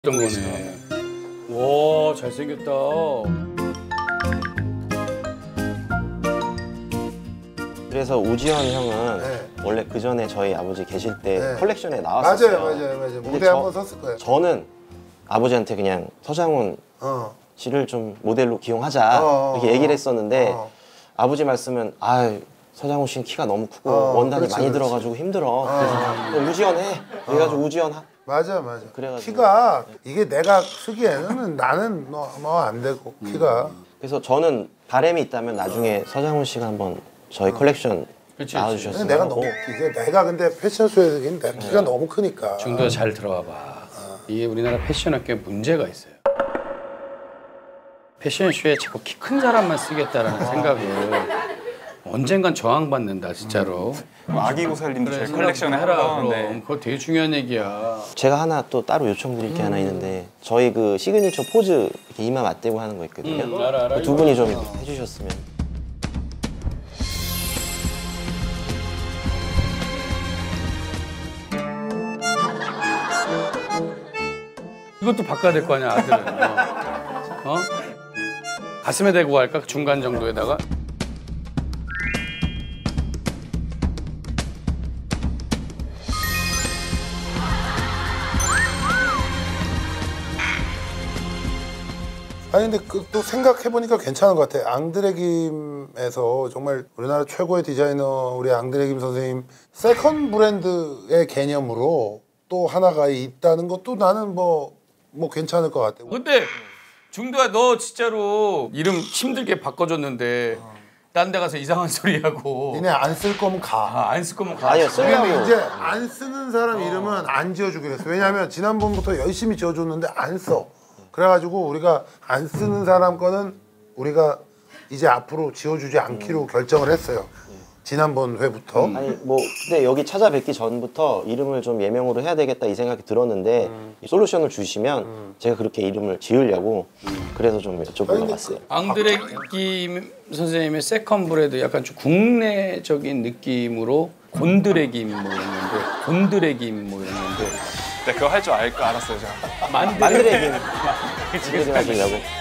어떤 거네. 와, 잘생겼다. 그래서 우지현 형은 네. 원래 그 전에 저희 아버지 계실 때 네. 컬렉션에 나왔었어요. 맞아요. 무대 한번 섰을 거예요. 저는 아버지한테 그냥 서장훈 씨를 좀 모델로 기용하자 이렇게 얘기를 했었는데 아버지 말씀은 서장훈 씨는 키가 너무 크고 원단이 많이 들어가지고 힘들어. 그래서 우지현 해. 그래가지고 우지현 맞아. 그래가지고. 키가 이게 내가 쓰기에는 나는 너 안 되고 키가. 그래서 저는 바람이 있다면 나중에 서장훈 씨가 한번 저희 컬렉션 나와주셨으면 내가 하고. 너무 내가 근데 패션쇼에서는 내가 키가 너무 크니까. 중도야 잘 들어와봐. 이게 우리나라 패션업계에 문제가 있어요. 패션쇼에 자꾸 키 큰 사람만 쓰겠다라는 생각을 언젠간 저항받는다 진짜로. 아기 고살님도 그래, 제 컬렉션에 해라. 하던. 그럼 그거 되게 중요한 얘기야. 제가 하나 또 따로 요청드릴 게 하나 있는데 저희 그 시그니처 포즈 이렇게 이마 맞대고 하는 거 있거든요. 알아. 두 분이 좀 해주셨으면. 이것도 바꿔야 될 거 아니야 아들은. 어? 가슴에 대고 할까? 중간 정도에다가. 아니 근데 또 생각해보니까 괜찮은 것 같아. 앙드레김에서 정말 우리나라 최고의 디자이너 우리 앙드레김 선생님 세컨 브랜드의 개념으로 또 하나가 있다는 것도 나는 뭐 괜찮을 것 같아. 근데 중도야 너 진짜로 이름 힘들게 바꿔줬는데 딴 데 가서 이상한 소리 하고. 니네 안 쓸 거면 가. 안 쓸 거면 가. 아니요, 쓰려고. 왜냐면 이제 안 쓰는 사람 이름은 안 지어주기로 했어. 왜냐면 지난번부터 열심히 지어줬는데 안 써. 그래가지고 우리가 안 쓰는 사람 거는 우리가 이제 앞으로 지어주지 않기로 결정을 했어요. 지난번 회부터. 아니 뭐 근데 여기 찾아뵙기 전부터 이름을 좀 예명으로 해야 되겠다 이 생각이 들었는데 이 솔루션을 주시면 제가 그렇게 이름을 지으려고 그래서 좀 여쭤보러 왔어요. 앙드레김 선생님의 세컨 브레드 약간 좀 국내적인 느낌으로 곤드레김 뭐 이랬는데 네, 그거 할 줄 알았어요, 제가. 만드레긴 하시려고.